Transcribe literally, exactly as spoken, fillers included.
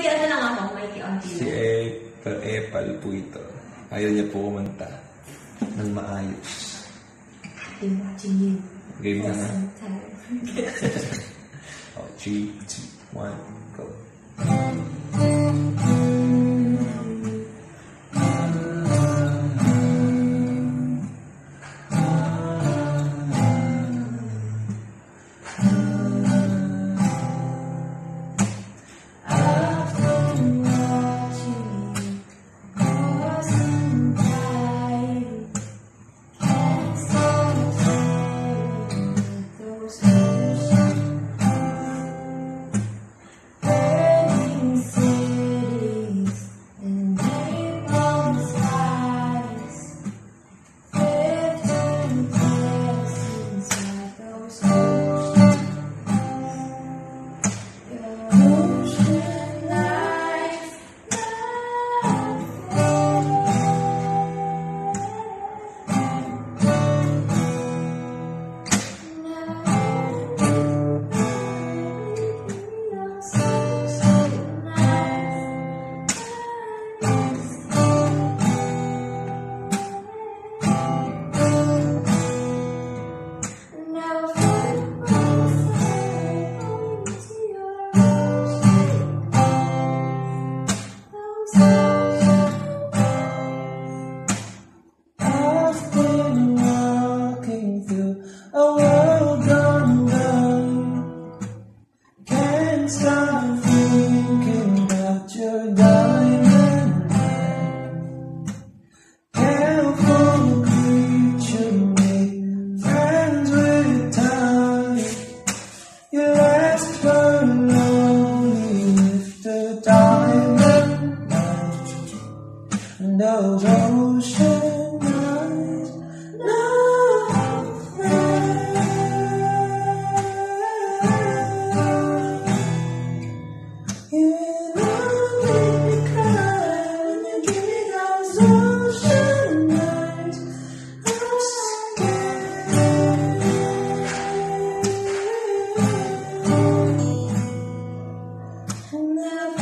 Makikiano lang ako, makikiunti Si Epal, Epal po ito. Ayaw niya po kumanta ng maayos. I'm watching you. Game na nga. Tired. Oh, three, two, one, go. Stop thinking about your diamond ring. Careful creature, make friends with time. You last for lonely with the diamond night and those ocean eyes. No friend. Never